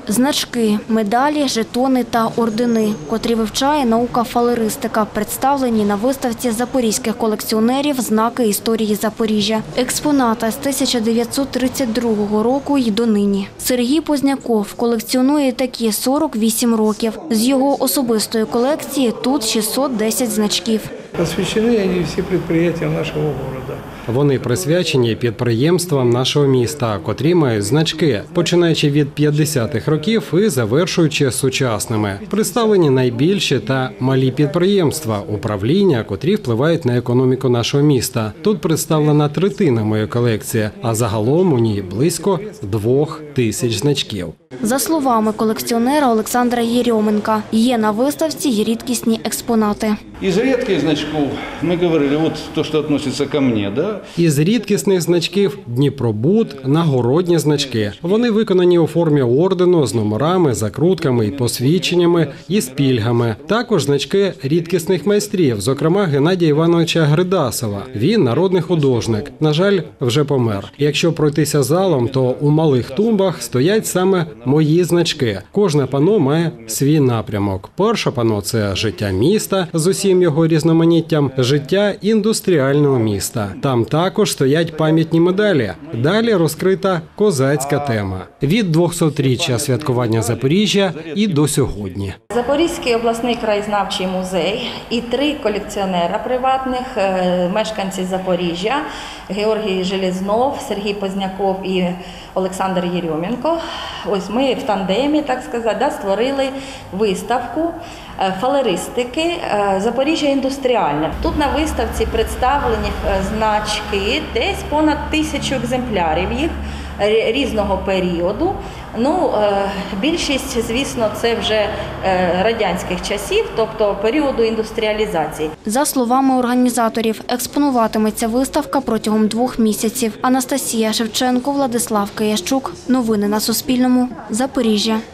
Значки, медалі, жетони та ордени, котрі вивчає наука фалеристика, представлені на виставці запорізьких колекціонерів «Знаки історії Запоріжжя». Експонати з 1932 року й донині. Сергій Позняков колекціонує такі 48 років. З його особистої колекції тут 610 значків. Посвящені вони всі підприємства нашого міста. Вони присвячені підприємствам нашого міста, котрі мають значки, починаючи від 50-х років і завершуючи сучасними. Представлені найбільші та малі підприємства, управління, котрі впливають на економіку нашого міста. Тут представлена третина моєї колекції, а загалом у ній близько 2000 значків. За словами колекціонера Олександра Єрьоменка, є на виставці й рідкісні експонати. Із рідких значків, ми говорили, от те, що відноситься ко мені, да? Із рідкісних значків Дніпробуд – нагородні значки. Вони виконані у формі ордену з номерами, закрутками і посвідченнями і з пільгами. Також значки рідкісних майстрів, зокрема Геннадія Івановича Гридасова. Він народний художник. На жаль, вже помер. Якщо пройтися залом, то у малих тумбах стоять саме мої значки. Кожне панно має свій напрямок. Перше панно – це життя міста з усім його різноманіттям, життя індустріального міста. Там також стоять пам'ятні медалі. Далі розкрита козацька тема. Від 200-річчя святкування Запоріжжя і до сьогодні. Запорізький обласний краєзнавчий музей і 3 колекціонера приватних, мешканці Запоріжжя, Георгій Железнов, Сергій Позняков і Олександр Єрьоменко. Ось ми в тандемі, так сказати, створили виставку фалеристики «Запоріжжя індустріальне». Тут на виставці представлені значки, десь понад 1000 екземплярів їх різного періоду. Більшість, звісно, це вже радянських часів, тобто періоду індустріалізації. За словами організаторів, експонуватиметься виставка протягом 2 місяців. Анастасія Шевченко, Владислав Киящук. Новини на Суспільному. Запоріжжя.